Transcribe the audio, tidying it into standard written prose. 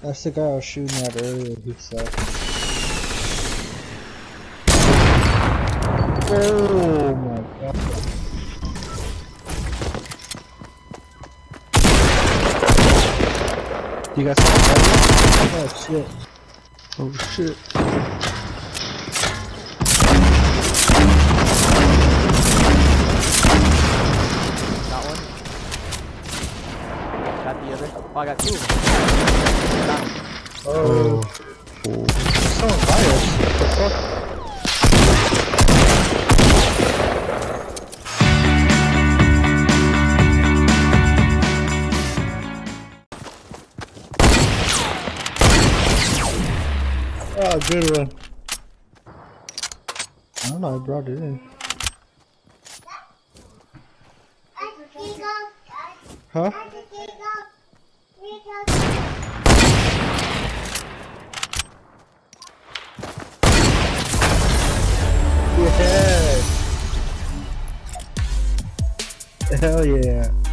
That's the guy I was shooting at earlier, he sucked. Oh my god. You guys got that? Oh shit. Oh shit. Got one. Got the other. Oh, I got two. Got him. Oh. Someone by us. What the fuck? Oh, good one. I don't know, I brought it in. Huh? Yeah! Hell yeah!